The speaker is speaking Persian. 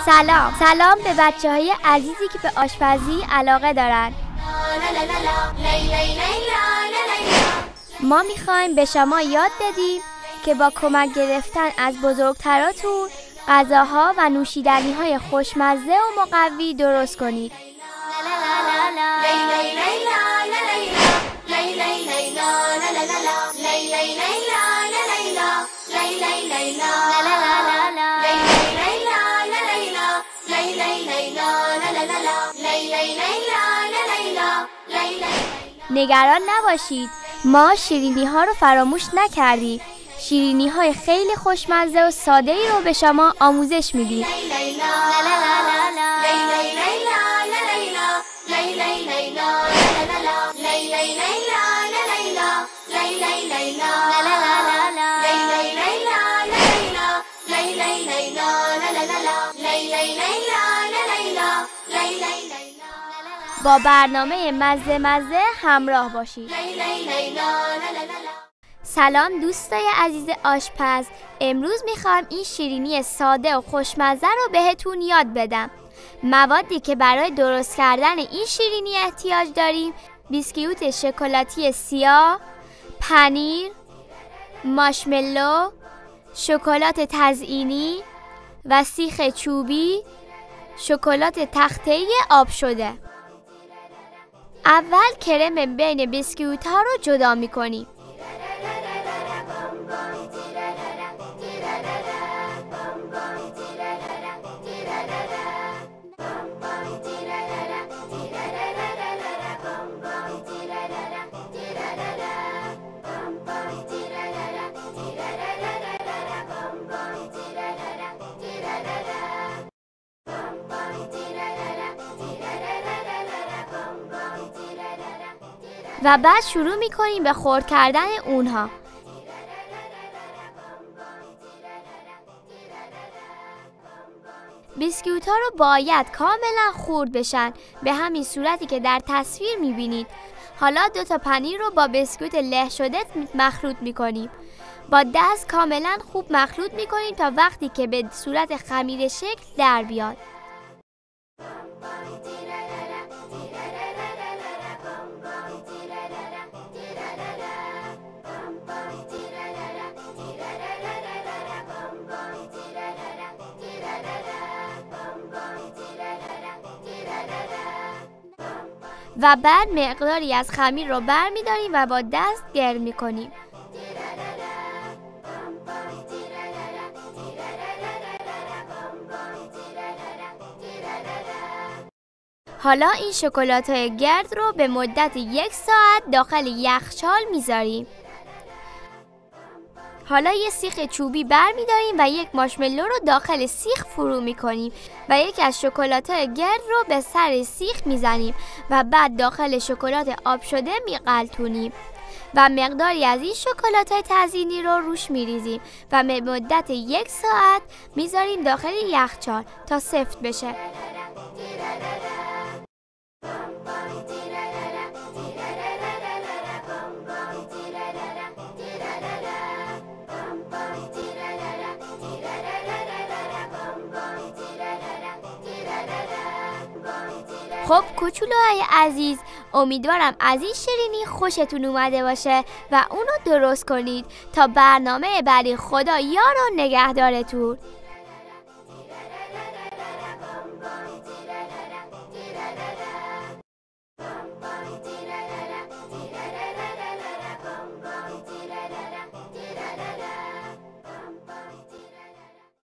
سلام به بچه‌های عزیزی که به آشپزی علاقه دارن. ما میخوایم به شما یاد بدیم که با کمک گرفتن از بزرگتراتون غذاها و نوشیدنی‌های خوشمزه و مقوی درست کنید. نگران نباشید، ما شیرینی ها رو فراموش نکردیم. شیرینی های خیلی خوشمزه و ساده ای رو به شما آموزش میدیم. با برنامه مزه همراه باشید. سلام دوستای عزیز آشپز، امروز میخوام این شیرینی ساده و خوشمزه رو بهتون یاد بدم. موادی که برای درست کردن این شیرینی احتیاج داریم: بیسکویت شکلاتی سیاه، پنیر، مارشملو، شکلات تزیینی و سیخ چوبی، شکلات تخته‌ای آب شده. اول کرم بین بیسکویت ها رو جدا می کنیم. و بعد شروع می‌کنیم به خرد کردن اونها. بیسکویت ها رو باید کاملا خرد بشن، به همین صورتی که در تصویر می‌بینید. حالا 2 تا پنیر رو با بیسکویت له شده مخلوط می‌کنیم. با دست کاملا خوب مخلوط می‌کنیم تا وقتی که به صورت خمیر شکل در بیاد. و بعد مقداری از خمیر رو برمی‌داریم و با دست گرد می‌کنیم. حالا این شکلات‌های گرد رو به مدت 1 ساعت داخل یخچال می‌ذاریم. حالا یه سیخ چوبی برمی‌داریم و یک مارشملو رو داخل سیخ فرو می‌کنیم و یکی از شکلات‌های گرد رو به سر سیخ می‌زنیم و بعد داخل شکلات آب شده می‌غلطونیم و مقداری از این شکلات‌های تزیینی رو روش می‌ریزیم و به مدت 1 ساعت می‌ذاریم داخل یخچال تا سفت بشه. خب کوچولوهای عزیز، امیدوارم از این شیرینی خوشتون اومده باشه و اونو درست کنید. تا برنامه بعدی، خدا یار و نگهدارتون.